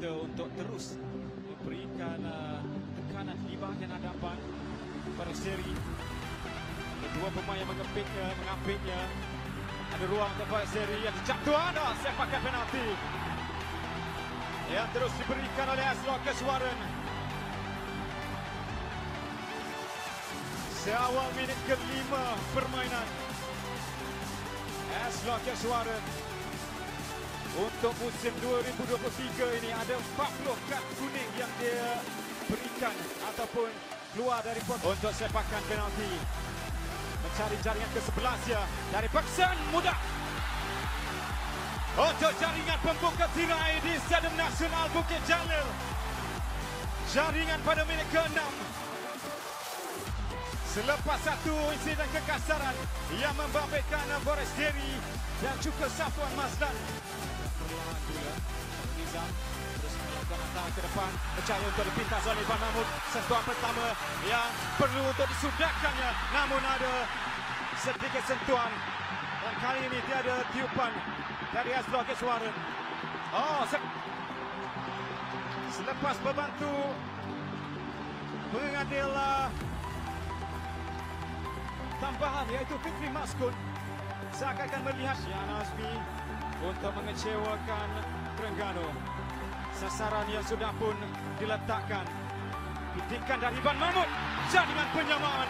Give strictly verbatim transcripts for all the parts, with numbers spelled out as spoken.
kita untuk terus memberikan uh, tekanan di bahagian hadapan pada seri. Kedua pemain yang mengepitnya, mengambilnya. Ada ruang untuk pada seri yang jatuh ada sepakan penalti yang terus diberikan oleh Azlokes Warren. Seawal minit kelima permainan, Azlokes Warren untuk musim dua ribu dua puluh tiga ini ada empat puluh kad kuning yang dia berikan ataupun keluar dari pot untuk sepakan penalti. Mencari jaringan ke sebelas ya dari Beksan mudah untuk jaringan pembuka tirai di Stadium Nasional Bukit Jalil. Jaringan pada minit ke enam. Selepas satu insiden kekasaran yang membabitkan Boris Deri dan juga Safwan Mazlan. Perlahan juga Nizam terus melakukan hantaran ke depan, percaya untuk dipintas oleh Ivan Mahmud. Sentuhan pertama yang perlu untuk disudahkannya, namun ada sedikit sentuhan dan kali ini tiada tiupan dari Azlokes Warren. Oh, se selepas membantu pengadil uh, tambahan iaitu Fikri Maskun, saya akan melihat Yana Azmi untuk mengecewakan Terengganu. Sasaran yang sudah pun diletakkan, didikan dari Ivan Mahmud, jaringan penyamaan.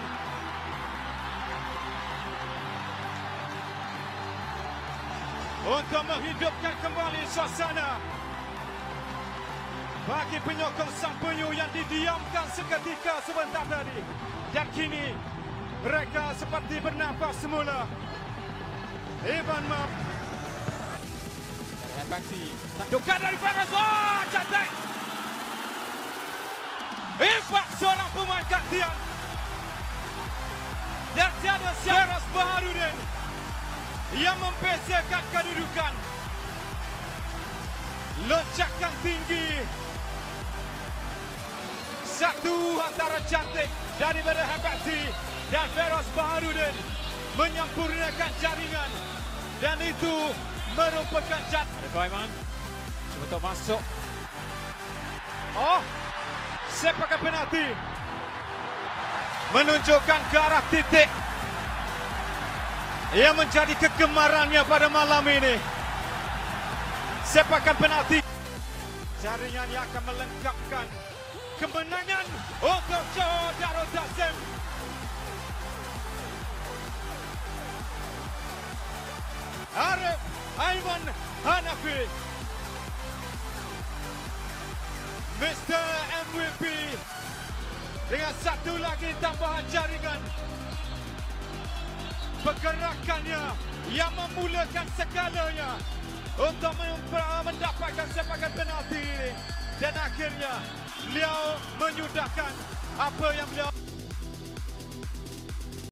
Untuk menghidupkan kembali suasana bagi penyokong Sang Penyu yang didiamkan seketika sebentar tadi. Dan kini mereka seperti bernafas semula. Ivan Mahmud Baksi, tandukan dari Faraz. Oh, cantik. Hebat seorang pemain gantian. Dan tiada Faraz Baharudin yang membezakan kedudukan. Loncakan tinggi. Satu antara cantik daripada Baksi dan Faraz Baharudin menyempurnakan jaringan. Dan itu merupakan jat. Ada Sulaiman cuba untuk masuk. Oh, sepakan penalti menunjukkan ke arah titik yang menjadi kegemarannya pada malam ini. Sepakan penalti, jaringan yang akan melengkapkan kemenangan untuk Johor Darul Takzim. Arif Aiman Hanafi, Mister M V P dengan satu lagi tambahan jaringan. Pergerakannya yang memulakan segalanya untuk mendapatkan sepakan penalti ini. Dan akhirnya beliau menyudahkan apa yang beliau